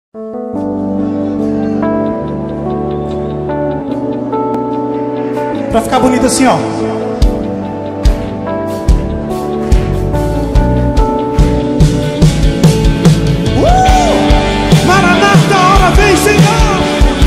Pra ficar bonito assim, ó. Maranata, hora vem, Senhor!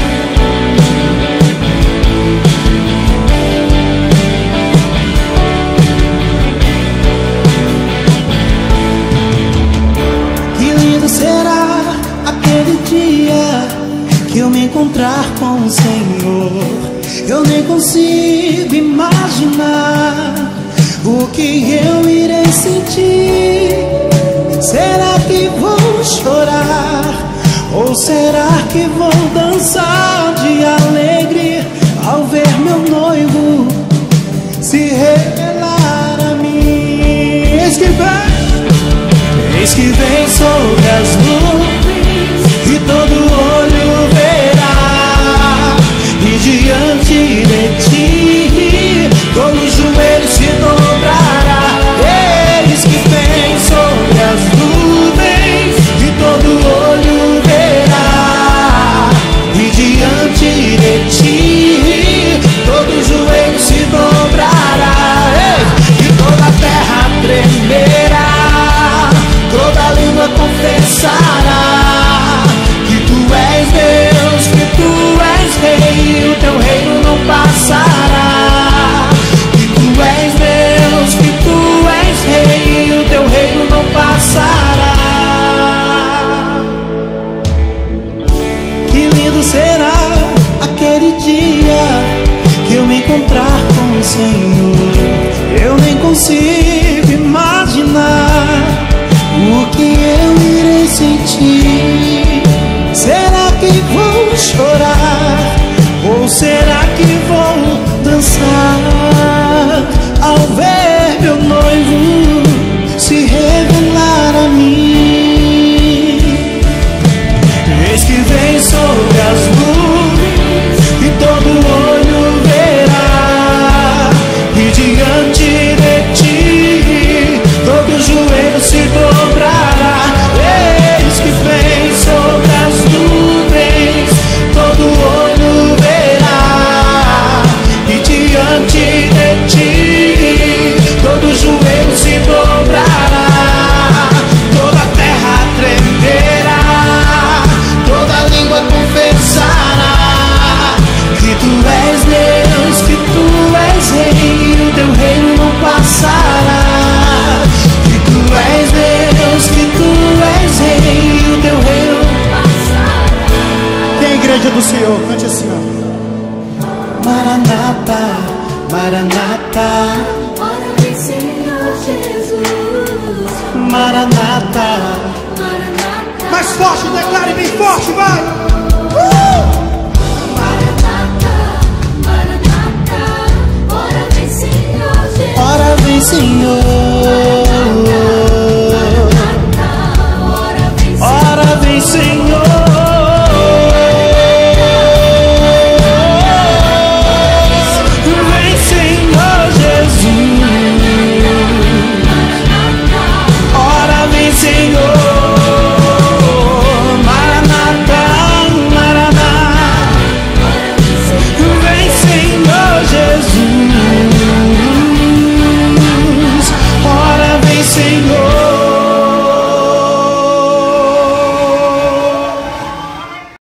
Que lindo será aquele dia que eu me encontrar com o Senhor. Eu nem consigo imaginar o que eu irei sentir. Será que vou chorar? Ou será que vou dançar de alegria ao ver meu noivo se revelar a mim? Eis que vem sobre as nuvens e todo olho verá. E diante de ti todo joelho se dobrará. Eis que vem sobre as nuvens e todo olho verá. E diante de ti todo joelho se dobrará. E toda a terra tremerá, toda língua confessará que tu és Deus, que tu és Rei, e o teu reino não passará. Que tu és Deus, que tu és Rei, e o teu reino não passará. Que lindo será aquele dia que eu me encontrar com o Senhor. Eu nem consigo imaginar o que eu irei sentir. Será que vou chorar? Ou será que vou dançar ao ver meu noivo se revelar a mim? Eis que vem sobre as nuvens e todo olho verá. E diante de ti todo joelho se dobrará. Eis que vem sobre as nuvens, todo olho verá. E diante de ti todo joelho se dobrará. Toda a terra tremerá, toda língua confessará que tu és Deus, que tu és Rei, e o teu reino não passará. Que tu és Deus, que tu és Rei, e o teu reino não passará. Tem a igreja do Senhor, cante assim, ó. Maranata, Maranata, Ora vem, Senhor Jesus. Maranata. Maranata, Mais forte, declare bem forte, vai! Maranata, Maranata. Ora vem, Senhor Jesus. Ora vem, Senhor. Maranata, ora vem, Senhor. Ora vem, Senhor.